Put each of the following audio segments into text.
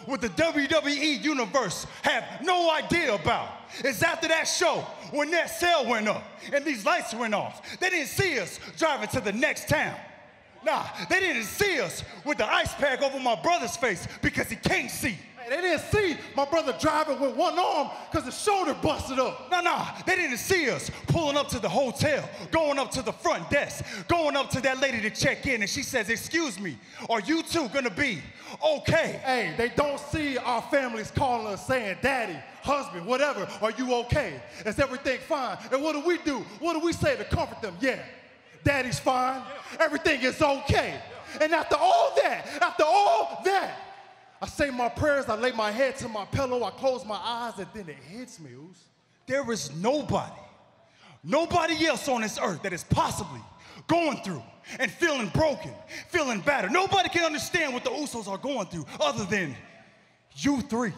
what the WWE Universe have no idea about is after that show, when that cell went up and these lights went off, they didn't see us driving to the next town. Nah, they didn't see us with the ice pack over my brother's face because he can't see. Hey, they didn't see my brother driving with one arm because his shoulder busted up. Nah, they didn't see us pulling up to the hotel, going up to the front desk, going up to that lady to check in, and she says, "Excuse me, are you two gonna be okay?" Hey, they don't see our families calling us saying, "Daddy, husband, whatever, are you okay? Is everything fine?" And what do? What do we say to comfort them? Yeah, Daddy's fine. Everything is okay. And after all that, I say my prayers, I lay my head to my pillow, I close my eyes, and then it hits me, Oos. There is nobody else on this earth that is possibly going through and feeling broken, feeling battered. Nobody can understand what the Usos are going through other than you three.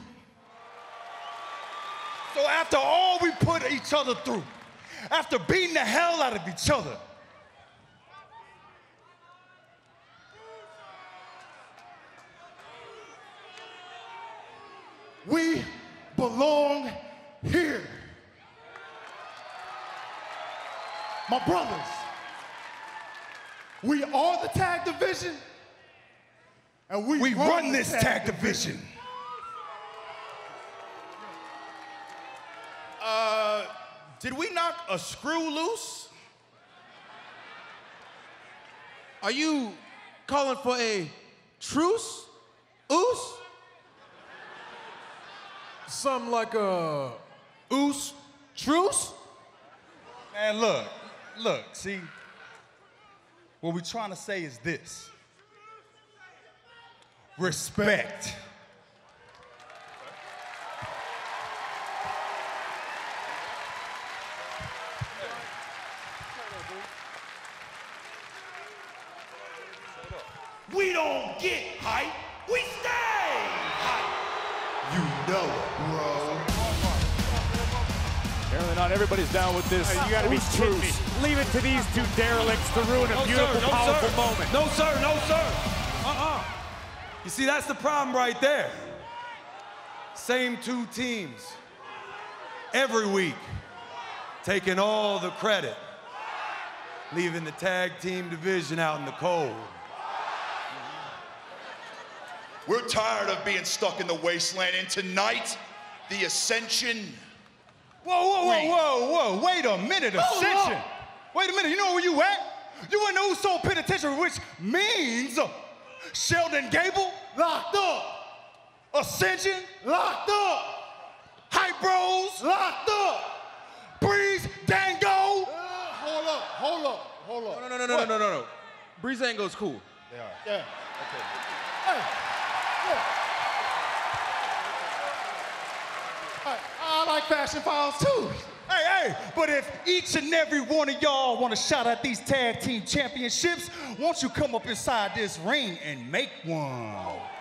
So after all we put each other through, after beating the hell out of each other, we belong here. My brothers, we are the tag division, and we run this tag division. Did we knock a screw loose? Are you calling for a truce, Oos? Something like a Oos truce? Man, look, see, what we're trying to say is this. Respect. We don't get hype, we stay hype. You know it, bro. Apparently not everybody's down with this. You gotta be kidding me. Leave it to these two derelicts to ruin a beautiful, powerful moment. No, sir, no, sir. You see, that's the problem right there. Same two teams. Every week, taking all the credit, leaving the tag team division out in the cold. We're tired of being stuck in the wasteland, and tonight, the Ascension. Whoa, wait a minute, Ascension. Wait a minute, you know where you at? You in the Uso Penitentiary, which means Sheldon Gable, Locked up. Ascension, Locked up. Hype Bros, Locked up. Breeze, Dango. Hold up. No. Breezango's cool. Yeah. Okay. Hey. I like fashion files too. Hey, but if each and every one of y'all want to shout out these tag team championships, won't you come up inside this ring and make one?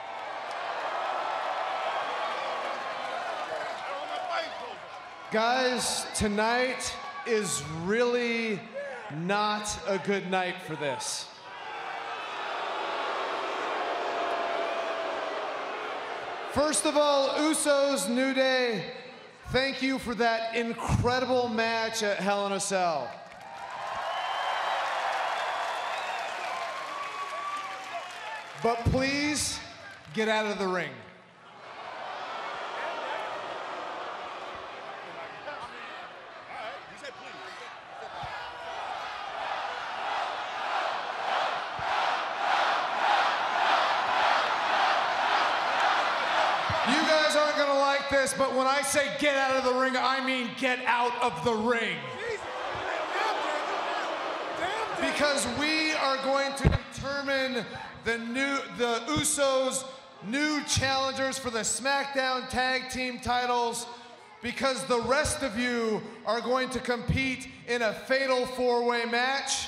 Guys, tonight is really not a good night for this. First of all, Usos, New Day, thank you for that incredible match at Hell in a Cell. But please, get out of the ring. You guys aren't gonna like this, but when I say get out of the ring, I mean get out of the ring. Because we are going to determine the Usos' new challengers for the SmackDown Tag Team titles, because the rest of you are going to compete in a fatal four-way match.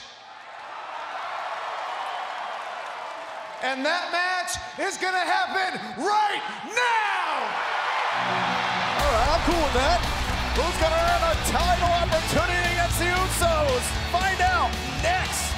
And that match is gonna happen right now! All right, I'm cool with that. Who's gonna earn a title opportunity against the Usos? Find out next.